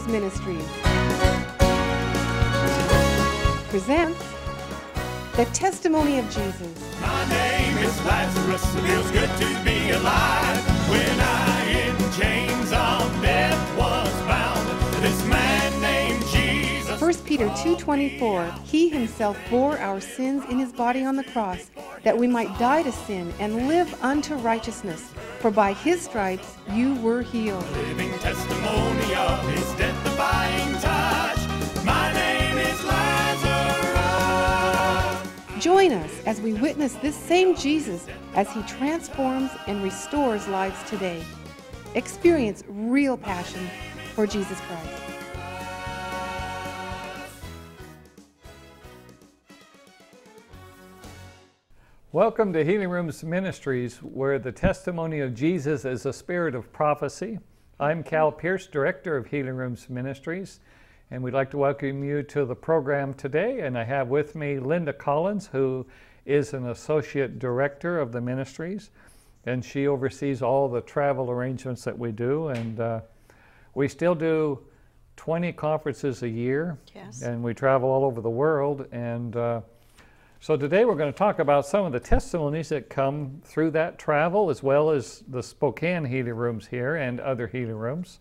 Rooms Ministries presents the testimony of Jesus. My name is Lazarus. It feels good to be alive. When I in chains of death was bound, this man named Jesus. 1 Peter 2:24, He himself bore our sins in his body on the cross, that we might die to sin and live unto righteousness. For by his stripes you were healed. Living testimony of his death-defying touch. My name is Lazarus. Join us as we witness this same Jesus as he transforms and restores lives today. Experience real passion for Jesus Christ. Welcome to Healing Rooms Ministries, where the testimony of Jesus is a spirit of prophecy. I'm Cal Pierce, Director of Healing Rooms Ministries, and we'd like to welcome you to the program today. And I have with me Linda Collins, who is an Associate Director of the Ministries, and she oversees all the travel arrangements that we do. And we still do 20 conferences a year, Yes. And we travel all over the world. And so today we're going to talk about some of the testimonies that come through that travel, as well as the Spokane Healing Rooms here and other healing rooms.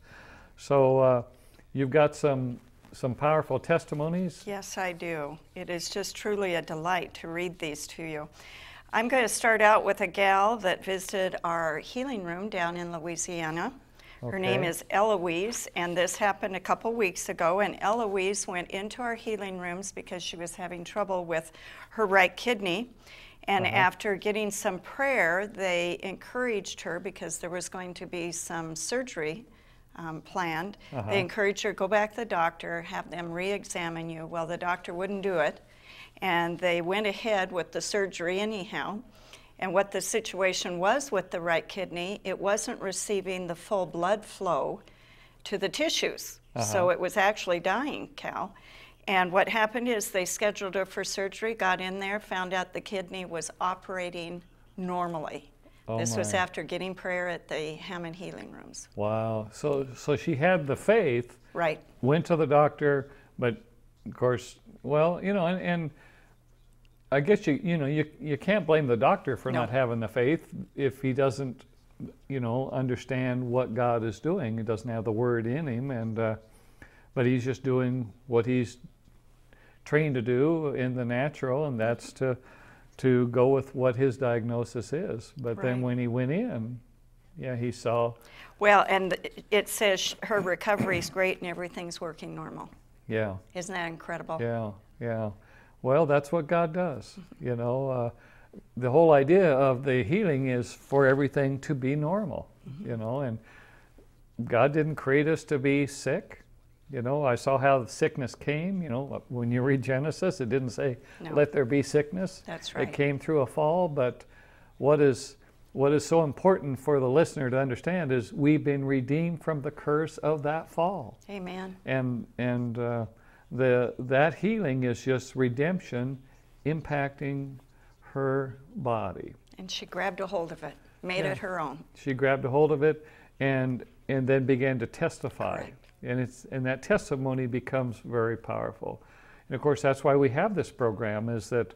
So you've got some powerful testimonies. Yes, I do. It is just truly a delight to read these to you. I'm going to start out with a gal that visited our healing room down in Louisiana. Her name is Eloise, and this happened a couple weeks ago. And Eloise went into our healing rooms because she was having trouble with her right kidney. And after getting some prayer, they encouraged her, because there was going to be some surgery planned. They encouraged her, go back to the doctor, have them re-examine you. Well, the doctor wouldn't do it, and they went ahead with the surgery anyhow. And what the situation was with the right kidney, it wasn't receiving the full blood flow to the tissues. So it was actually dying, Cal. And what happened is they scheduled her for surgery, got in there, found out the kidney was operating normally. This was after getting prayer at the Hammond Healing Rooms. Wow. So she had the faith. Right. Went to the doctor, but of course, well, you know, and I guess you can't blame the doctor for not having the faith if he doesn't, understand what God is doing. He doesn't have the word in him, and but he's just doing what he's trained to do in the natural, and that's to go with what his diagnosis is. But then when he went in, he saw. Well, and it says her recovery is great and everything's working normal. Yeah. Isn't that incredible? Yeah. Well, that's what God does. The whole idea of the healing is for everything to be normal, and God didn't create us to be sick. I saw how the sickness came. When you read Genesis, it didn't say, let there be sickness. That's right. It came through a fall, but what is so important for the listener to understand is we've been redeemed from the curse of that fall. Amen. And that healing is just redemption impacting her body. And she grabbed a hold of it, made it her own. She grabbed a hold of it and then began to testify. Correct. And that testimony becomes very powerful. And of course, that's why we have this program, is that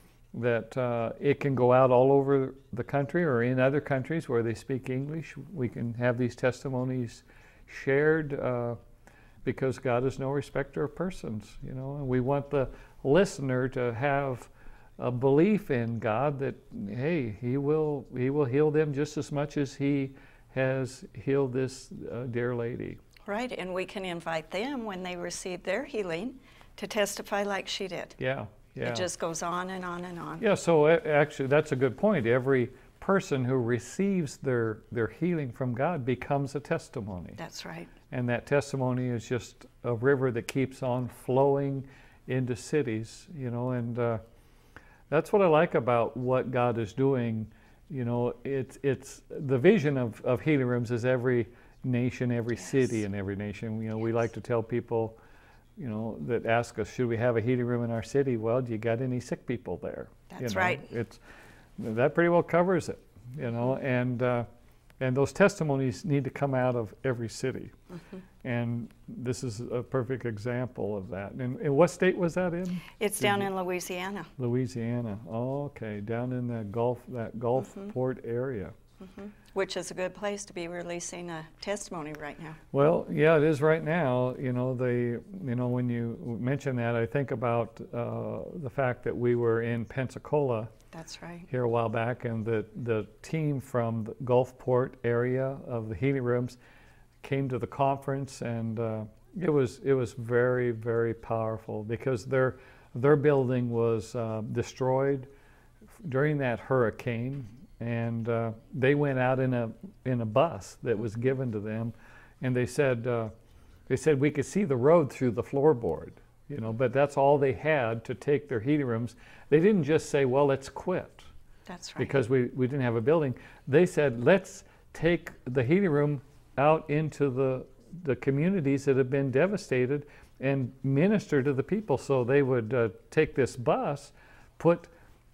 it can go out all over the country or in other countries where they speak English. We can have these testimonies shared because God is no respecter of persons, and we want the listener to have a belief in God that, hey, He will heal them just as much as He has healed this dear lady. Right, and we can invite them when they receive their healing to testify like she did. Yeah. It just goes on and on and on. Yeah, so actually that's a good point. Every person who receives their healing from God becomes a testimony. That's right. And that testimony is just a river that keeps on flowing into cities, and that's what I like about what God is doing. It's the vision of Healing Rooms is every nation, every city in every nation. We like to tell people, that ask us, should we have a healing room in our city? Well, do you got any sick people there? That's right. That pretty well covers it, and those testimonies need to come out of every city. And this is a perfect example of that. And what state was that in? It's down in Louisiana. Louisiana. Oh, okay, down in that Gulfport area. Which is a good place to be releasing a testimony right now. Well, yeah, it is right now. You know, when you mention that, I think about the fact that we were in Pensacola. That's right. Here a while back, and the team from the Gulfport area of the Healing Rooms came to the conference, and it was very, very powerful, because their building was destroyed during that hurricane, and they went out in a bus that was given to them, and they said we could see the road through the floorboard, you know, but that's all they had to take their heating rooms. They didn't just say, well, let's quit. That's right. Because we didn't have a building. They said, let's take the heating room out into the communities that have been devastated and minister to the people. So they would take this bus, put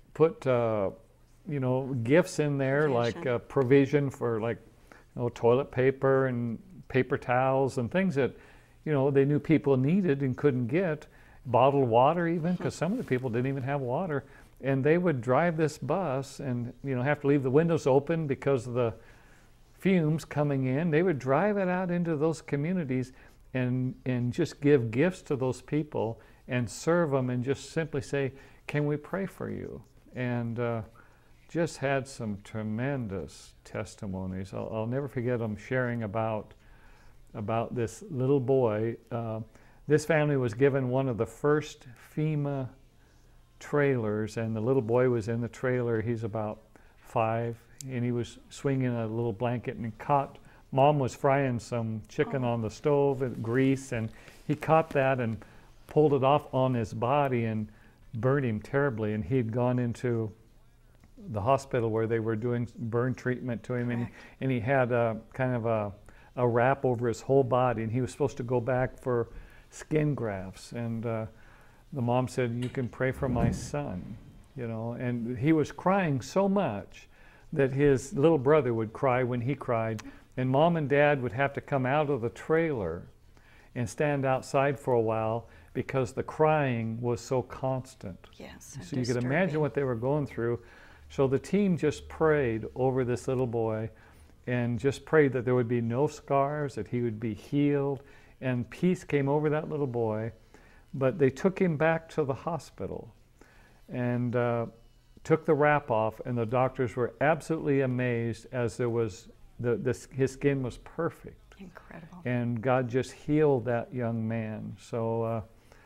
you know, gifts in there, like provision for, like, you know, toilet paper and paper towels and things that, you know, they knew people needed and couldn't get, bottled water even, because some of the people didn't even have water. And they would drive this bus and, you know, have to leave the windows open because of the fumes coming in. They would drive it out into those communities and just give gifts to those people and serve them, and just simply say, can we pray for you? And just had some tremendous testimonies. I'll never forget them sharing about this little boy. This family was given one of the first FEMA trailers, and the little boy was in the trailer. He's about 5, and he was swinging a little blanket, and he caught, Mom was frying some chicken on the stove and grease, and he caught that and pulled it off on his body and burned him terribly. And he'd gone into the hospital where they were doing burn treatment to him, and he had a kind of a wrap over his whole body, and he was supposed to go back for skin grafts. And the mom said, you can pray for my son, you know. And he was crying so much that his little brother would cry when he cried, and Mom and Dad would have to come out of the trailer and stand outside for a while because the crying was so constant. Yes. So you could imagine what they were going through. So the team just prayed over this little boy and just prayed that there would be no scars, that he would be healed, and peace came over that little boy. But they took him back to the hospital and took the wrap off, and the doctors were absolutely amazed, as there was his skin was perfect. Incredible. And God just healed that young man. So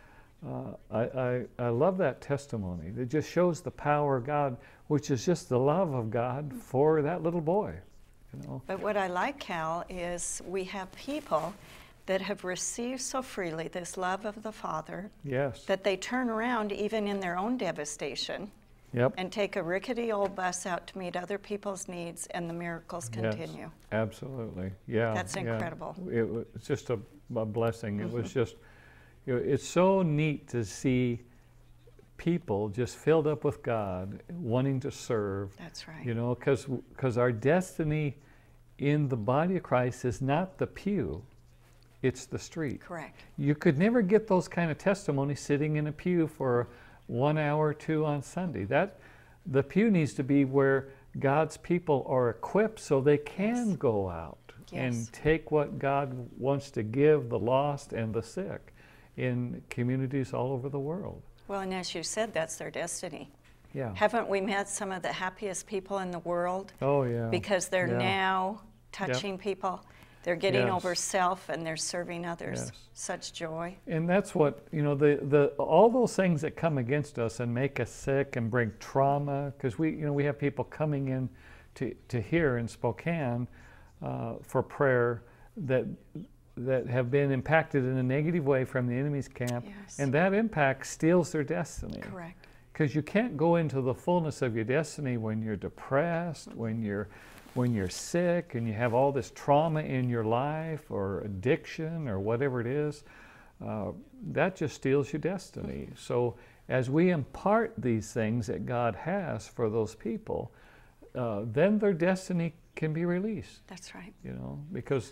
I love that testimony. It just shows the power of God, which is just the love of God for that little boy. You know? But what I like, Cal, is we have people that have received so freely this love of the Father, yes, that they turn around even in their own devastation, yep, and take a rickety old bus out to meet other people's needs, and the miracles continue. Yes, absolutely. Yeah. That's incredible. It's just a blessing. It was just, you know, it's so neat to see people just filled up with God, wanting to serve. That's right. You know, because our destiny in the body of Christ is not the pew, it's the street. Correct. You could never get those kind of testimonies sitting in a pew for 1 hour or 2 on Sunday. The pew needs to be where God's people are equipped so they can go out and take what God wants to give the lost and the sick in communities all over the world. Well, and as you said, that's their destiny. Yeah. Haven't we met some of the happiest people in the world? Oh, yeah. Because they're now touching people. They're getting over self, and they're serving others. Yes. Such joy. And that's what, you know, all those things that come against us and make us sick and bring trauma, because we have people coming in to here in Spokane for prayer that have been impacted in a negative way from the enemy's camp, and that impact steals their destiny. Correct. Because you can't go into the fullness of your destiny when you're depressed, when you're sick and you have all this trauma in your life or addiction or whatever it is. That just steals your destiny. So as we impart these things that God has for those people, then their destiny can be released. That's right. You know, because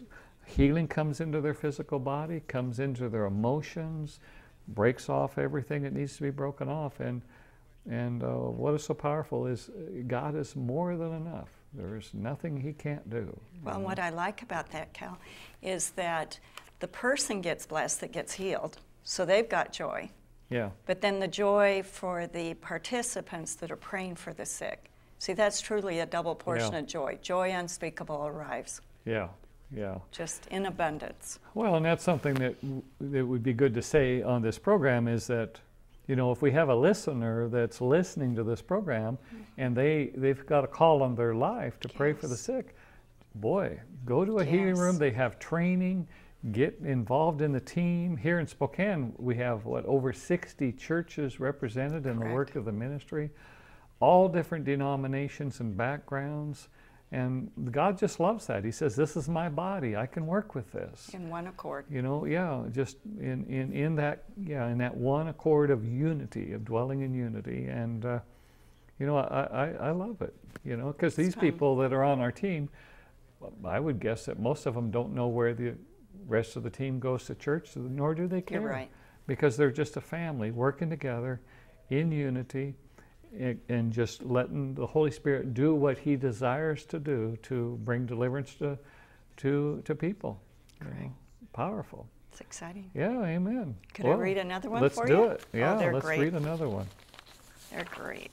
healing comes into their physical body, comes into their emotions, breaks off everything that needs to be broken off. And what is so powerful is God is more than enough. There's nothing He can't do. Well, what I like about that, Cal, is that the person gets blessed that gets healed, so they've got joy. Yeah. But then the joy for the participants that are praying for the sick. See, that's truly a double portion of joy. Joy unspeakable arrives. Yeah, yeah. Just in abundance. Well, and that's something that would be good to say on this program is that, you know, if we have a listener that's listening to this program and they've got a call on their life to pray for the sick, boy, go to a healing room. They have training. Get involved in the team. Here in Spokane, we have, over 60 churches represented in the work of the ministry, all different denominations and backgrounds. And God just loves that. He says, this is my body. I can work with this. In one accord. You know, just in that one accord of unity, of dwelling in unity. And, you know, I love it, you know, because these people that are on our team, I would guess that most of them don't know where the rest of the team goes to church, nor do they care. You're right. Because they're just a family working together in unity and just letting the Holy Spirit do what He desires to do to bring deliverance to people. Correct. You know, powerful. It's exciting. Yeah, amen. Could I read another one for you? Let's do it. Yeah, they're let's great. read another one. They're great.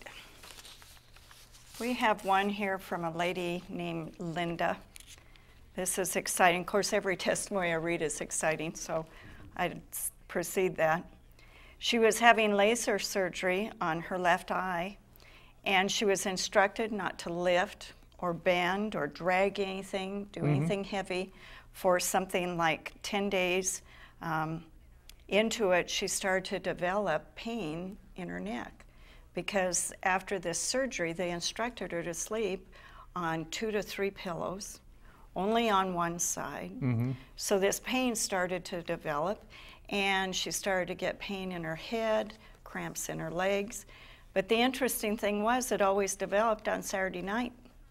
We have one here from a lady named Linda. This is exciting. Of course, every testimony I read is exciting, so I proceed that. She was having laser surgery on her left eye, and she was instructed not to lift or bend or drag anything, do anything heavy for something like 10 days. Into it, she started to develop pain in her neck because after this surgery, they instructed her to sleep on 2 to 3 pillows, only on one side. So this pain started to develop, and she started to get pain in her head, cramps in her legs. But the interesting thing was it always developed on Saturday night,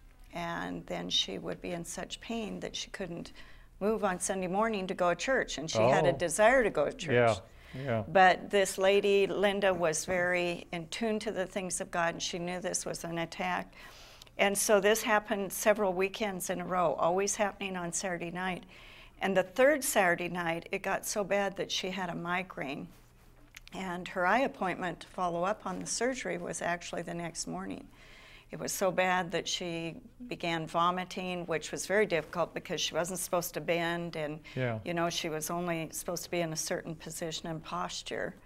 and then she would be in such pain that she couldn't move on Sunday morning to go to church, and she had a desire to go to church. Yeah. But this lady, Linda, was very in tune to the things of God, and she knew this was an attack. And so this happened several weekends in a row, always happening on Saturday night. And the third Saturday night, it got so bad that she had a migraine. And her eye appointment to follow up on the surgery was actually the next morning. It was so bad that she began vomiting, which was very difficult because she wasn't supposed to bend, and you know, she was only supposed to be in a certain position and posture.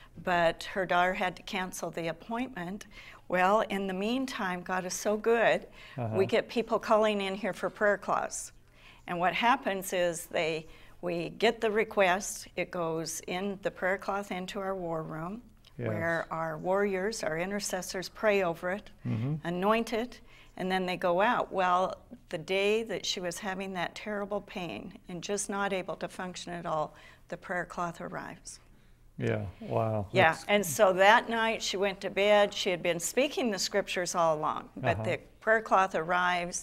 But her daughter had to cancel the appointment. Well, in the meantime, God is so good, we get people calling in here for prayer cloths. And what happens is we get the request, it goes in the prayer cloth into our war room, where our warriors, our intercessors pray over it, anoint it, and then they go out. Well, the day that she was having that terrible pain and just not able to function at all, the prayer cloth arrives. Yeah, wow. Yeah, and so that night she went to bed. She had been speaking the scriptures all along, but the prayer cloth arrives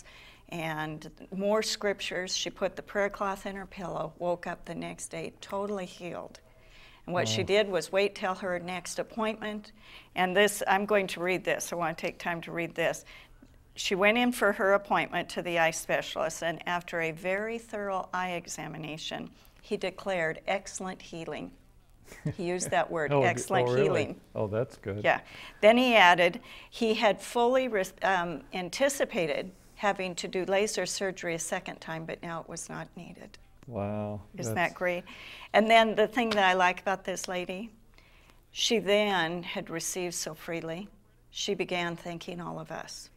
and more scriptures. She put the prayer cloth in her pillow, woke up the next day totally healed. And what she did was wait till her next appointment. And this, I'm going to read this. I want to take time to read this. She went in for her appointment to the eye specialist, and after a very thorough eye examination, he declared excellent healing. He used that word, excellent healing. Oh, that's good. Yeah. Then he added, he had fully anticipated having to do laser surgery a second time, but now it was not needed. Wow. Isn't that great? And then the thing that I like about this lady, she then had received so freely, she began thanking all of us.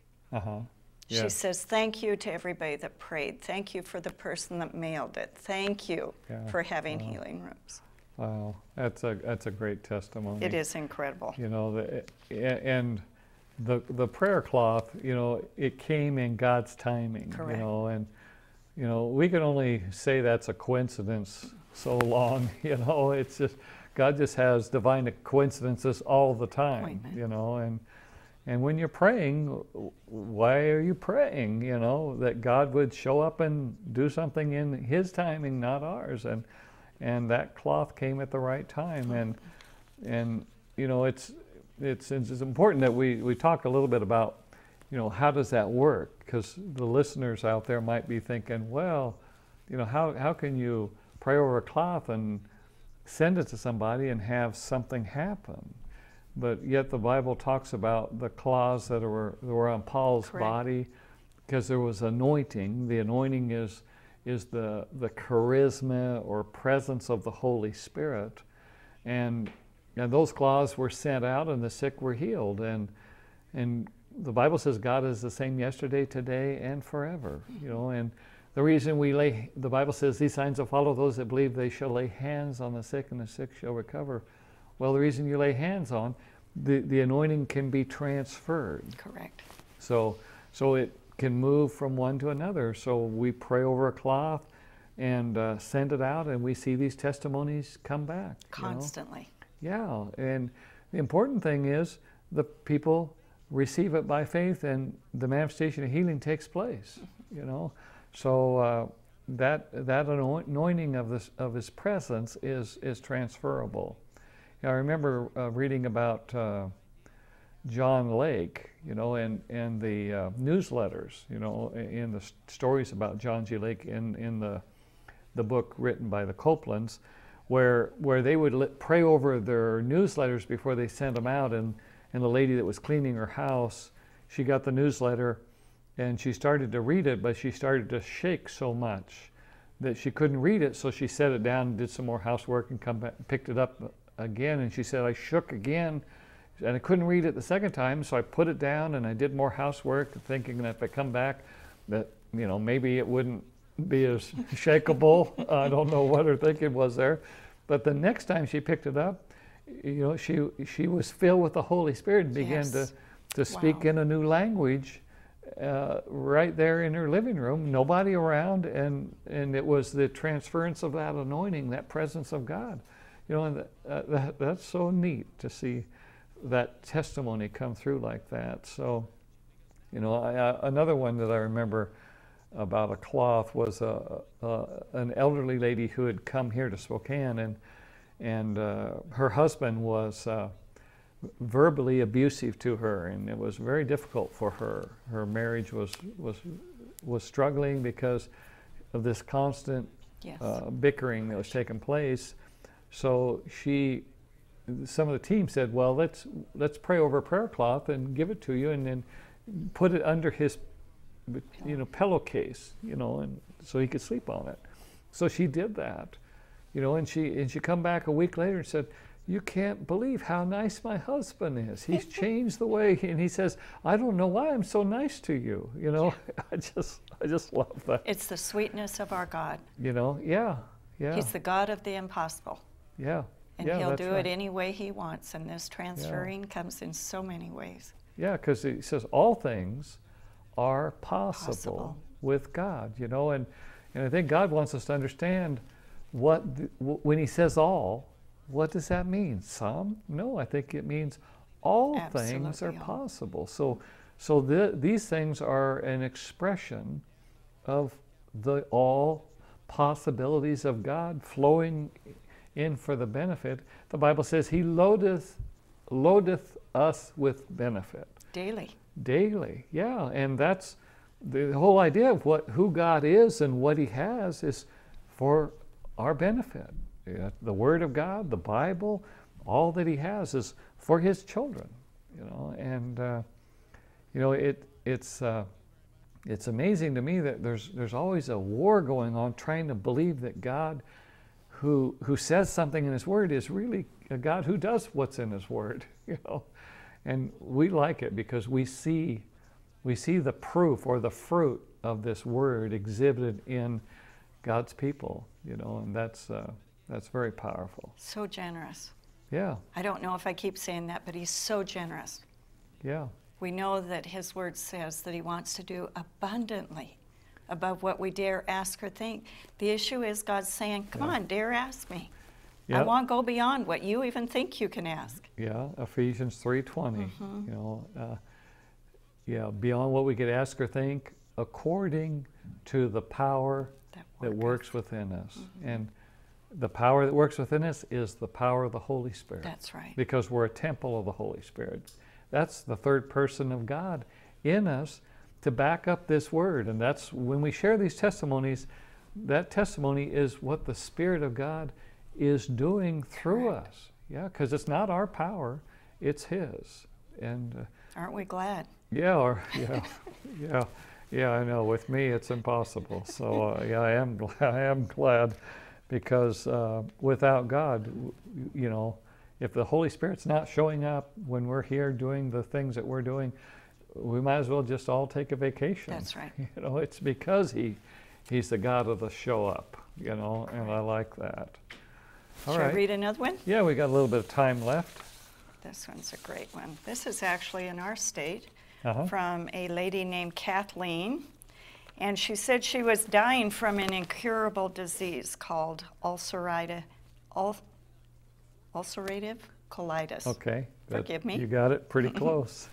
She says, thank you to everybody that prayed. Thank you for the person that mailed it. Thank you for having Healing Rooms. Wow, that's a great testimony. It is incredible. You know, and the prayer cloth, you know, it came in God's timing. Correct. You know, and you know, we can only say that's a coincidence so long. You know, it's just God just has divine coincidences all the time. You know, And when you're praying, why are you praying? You know, that God would show up and do something in His timing, not ours. And that cloth came at the right time. And you know, it's important that we talk a little bit about, you know, how does that work? Because the listeners out there might be thinking, well, you know, how can you pray over a cloth and send it to somebody and have something happen? But yet the Bible talks about the cloths that were on Paul's Correct. body, because there was anointing. The anointing is the charisma or presence of the Holy Spirit, and those cloths were sent out, and the sick were healed. And the Bible says God is the same yesterday, today, and forever. You know, and the reason the Bible says these signs will follow those that believe, they shall lay hands on the sick, and the sick shall recover. Well, the reason you lay hands on, the anointing can be transferred. Correct. So it can move from one to another. So we pray over a cloth and send it out, and we see these testimonies come back. Constantly. You know? Yeah, and the important thing is the people receive it by faith, and the manifestation of healing takes place. You know, so that anointing of His presence is transferable. I remember reading about John Lake, you know, and the newsletters, you know, in the stories about John G. Lake in the book written by the Copelands, where they would pray over their newsletters before they sent them out. And the lady that was cleaning her house, she got the newsletter and she started to read it, but she started to shake so much that she couldn't read it. So she set it down and did some more housework and come back, picked it up again, and she said, I shook again and I couldn't read it the second time, so I put it down and I did more housework, thinking that if I come back that, you know, maybe it wouldn't be as shakable. I don't know what her thinking was there. But the next time she picked it up, you know, she was filled with the Holy Spirit and began to speak in a new language right there in her living room, nobody around, and it was the transference of that anointing, that presence of God. You know, and that's so neat to see that testimony come through like that. So, you know, another one that I remember about a cloth was an elderly lady who had come here to Spokane, and her husband was verbally abusive to her, and it was very difficult for her. Her marriage was struggling because of this constant bickering that was taking place. So some of the team said, well, let's pray over a prayer cloth and give it to you, and then put it under his pillowcase, you know, and so he could sleep on it. So she did that, you know, and she come back a week later and said, you can't believe how nice my husband is. He's changed the way, and he says, I don't know why I'm so nice to you. You know, I just love that. It's the sweetness of our God. You know, yeah. He's the God of the impossible. Yeah. And He'll do it any way He wants, and this transferring comes in so many ways. Yeah, because He says all things are possible with God, you know, and I think God wants us to understand when He says all, what does that mean? Some? No, I think it means all things are possible. So these things are an expression of the all possibilities of God flowing in for the benefit. The Bible says He loadeth us with benefit. Daily, yeah. And that's the whole idea of who God is and what He has is for our benefit. The Word of God, the Bible, all that He has is for His children, you know. And you know, it's amazing to me that there's always a war going on trying to believe that God, who says something in His Word, is really a God who does what's in His Word, you know. And we like it because we see the proof or the fruit of this Word exhibited in God's people, you know, and that's very powerful. So generous. Yeah. I don't know if I keep saying that, but He's so generous. Yeah. We know that His Word says that He wants to do abundantly above what we dare ask or think. The issue is God's saying, come on, dare ask me. I want to go beyond what you even think you can ask. Yeah, Ephesians 3:20. You know, beyond what we could ask or think, according to the power that works within us. And the power that works within us is the power of the Holy Spirit. That's right. Because we're a temple of the Holy Spirit. That's the third person of God in us to back up this word. And that's when we share these testimonies, that testimony is what the Spirit of God is doing through us. Yeah, because it's not our power, it's His. And aren't we glad? Yeah, I know. With me, it's impossible. So I am glad, because without God, if the Holy Spirit's not showing up when we're here doing the things that we're doing, we might as well just all take a vacation. That's right. It's because He's the God of the show up. And I like that. All Should right. I read another one? Yeah, we got a little bit of time left. This one's a great one. This is actually in our state. Uh-huh. From a lady named Kathleen, and she said she was dying from an incurable disease called ulcerative colitis. Okay. Forgive me. You got it pretty close.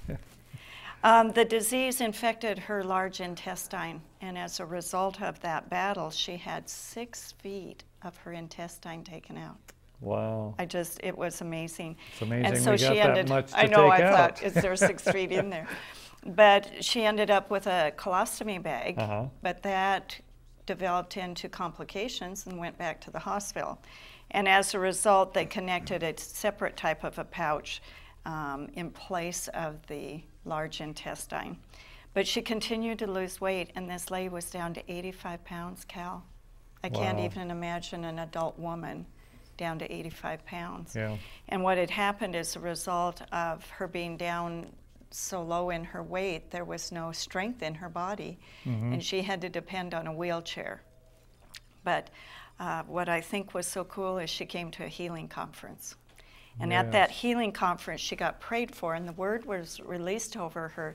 The disease infected her large intestine, and as a result of that battle, she had 6 feet of her intestine taken out. Wow. It was amazing. It's amazing and so we got she that ended, much to I know, take I out. thought, is there 6 feet in there? But she ended up with a colostomy bag, but that developed into complications and went back to the hospital. And as a result, they connected a separate type of a pouch in place of the large intestine. But she continued to lose weight, and this lady was down to 85 pounds, Cal. I can't even imagine an adult woman down to 85 pounds. Yeah. And what had happened as a result of her being down so low in her weight, there was no strength in her body, and she had to depend on a wheelchair. But what I think was so cool is she came to a healing conference. And at that healing conference, she got prayed for, and the word was released over her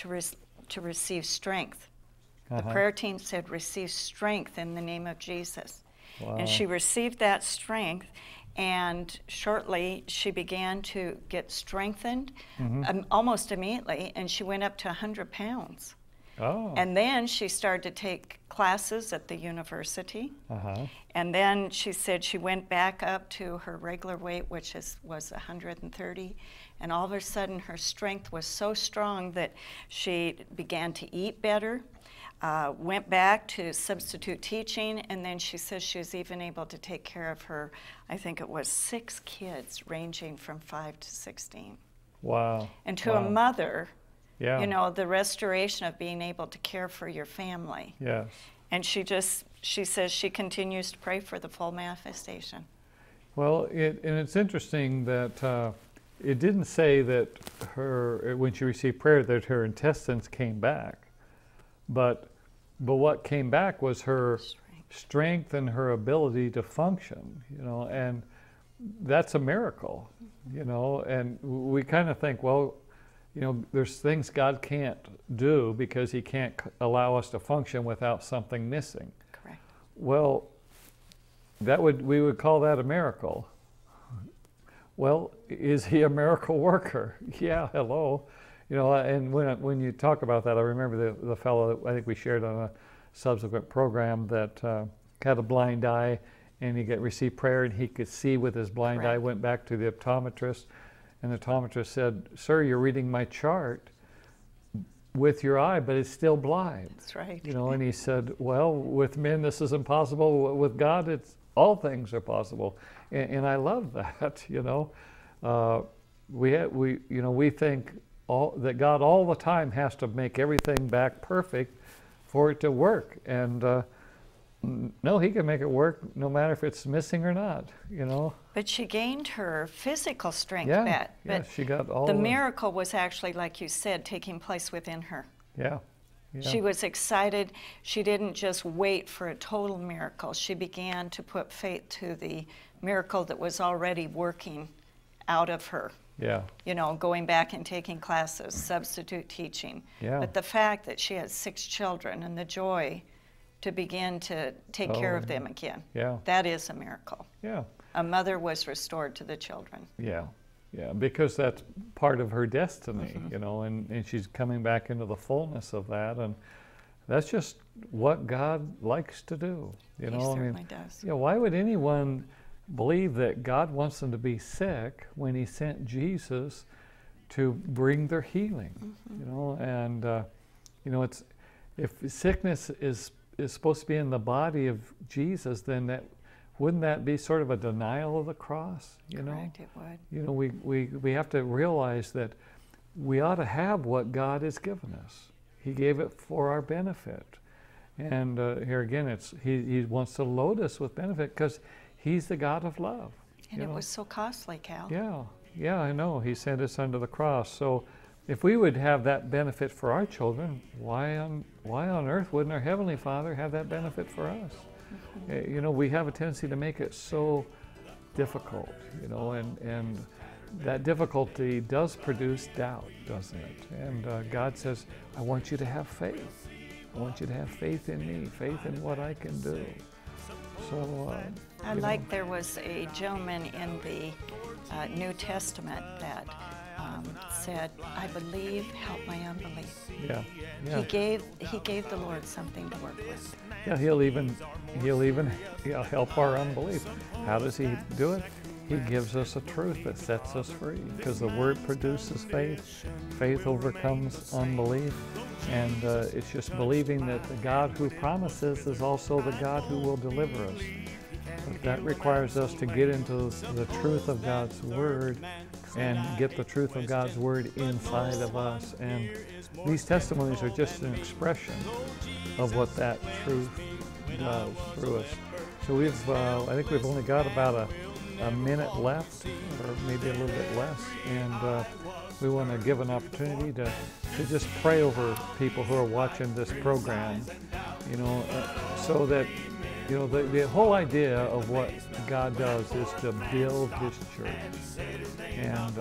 to receive strength. The prayer team said, receive strength in the name of Jesus. Wow. And she received that strength, and shortly she began to get strengthened almost immediately, and she went up to 100 pounds. Oh. And then she started to take classes at the university. And then she said she went back up to her regular weight, which was 130. And all of a sudden her strength was so strong that she began to eat better, went back to substitute teaching, and then she says she was even able to take care of her, I think it was 6 kids ranging from 5 to 16. Wow. And to a mother, yeah. The restoration of being able to care for your family. Yes. And she says she continues to pray for the full manifestation. Well, it's interesting that it didn't say that when she received prayer, that her intestines came back, but what came back was her strength and her ability to function, and that's a miracle, and we kind of think, well, there's things God can't do because He can't allow us to function without something missing. Correct. Well, we would call that a miracle. Well, is He a miracle worker? Yeah, hello. And when you talk about that, I remember the fellow that I think we shared on a subsequent program that had a blind eye, and he received prayer, and he could see with his blind eye, went back to the optometrist, and the optometrist said, "Sir, you're reading my chart with your eye, but it's still blind." That's right. And he said, "Well, with men this is impossible. With God, all things are possible." And I love that. We think that God all the time has to make everything back perfect for it to work, and no, He can make it work no matter if it's missing or not. But she gained her physical strength back. Yeah, but she got all the miracle was actually, like you said, taking place within her. Yeah. She was excited. She didn't just wait for a total miracle. She began to put faith to the miracle that was already working out of her. Yeah. Going back and taking classes, substitute teaching. Yeah. But the fact that she had 6 children and the joy to begin to take care of them again. Yeah. That is a miracle. Yeah. A mother was restored to the children. Yeah. Yeah, because that's part of her destiny, you know, and she's coming back into the fullness of that, and that's just what God likes to do, you know. He certainly does. You know, why would anyone believe that God wants them to be sick when He sent Jesus to bring their healing, you know? And you know, it's, if sickness is supposed to be in the body of Jesus, then wouldn't that be sort of a denial of the cross, you know? Correct, it would. You know, we have to realize that we ought to have what God has given us. He gave it for our benefit. And here again, He wants to load us with benefit because He's the God of love. And it was so costly, Cal. Yeah, I know. He sent us under the cross. So if we would have that benefit for our children, why on earth wouldn't our Heavenly Father have that benefit for us? You know, we have a tendency to make it so difficult, you know, and that difficulty does produce doubt, doesn't it? And God says, I want you to have faith. I want you to have faith in me, faith in what I can do. So I like there was a gentleman in the New Testament that said, I believe, help my unbelief. Yeah. He gave the Lord something to work with. Yeah, he'll even help our unbelief. How does He do it? He gives us a truth that sets us free, because the Word produces faith. Faith overcomes unbelief, and it's just believing that the God who promises is also the God who will deliver us. But that requires us to get into the truth of God's Word and get the truth of God's Word inside of us. And these testimonies are just an expression of what that truth does through us. So I think we've only got about a minute left, or maybe a little bit less, and we want to give an opportunity to just pray over people who are watching this program, you know, so that, you know, the whole idea of what God does is to build His church and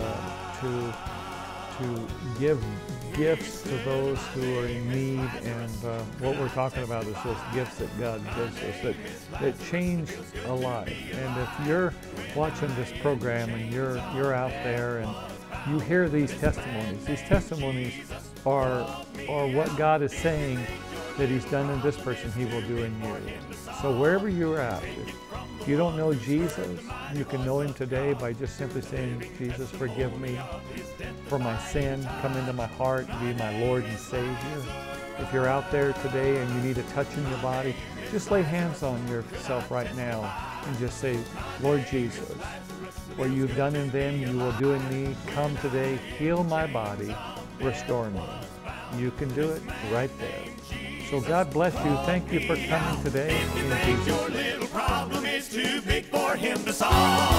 to give gifts to those who are in need. And what we're talking about is those gifts that God gives us that change a life. And if you're watching this program and you're out there and you hear these testimonies are what God is saying that He's done in this person, He will do in you. So wherever you're at, if you don't know Jesus, you can know Him today by just simply saying, Jesus, forgive me for my sin, come into my heart, be my Lord and Savior. If you're out there today and you need a touch in your body, just lay hands on yourself right now and just say, Lord Jesus, what you've done in them, you will do in me. Come today, heal my body, restore me. You can do it right there. So God bless you. Thank you for coming today. In Jesus' name. Your little problem is too big for Him to solve.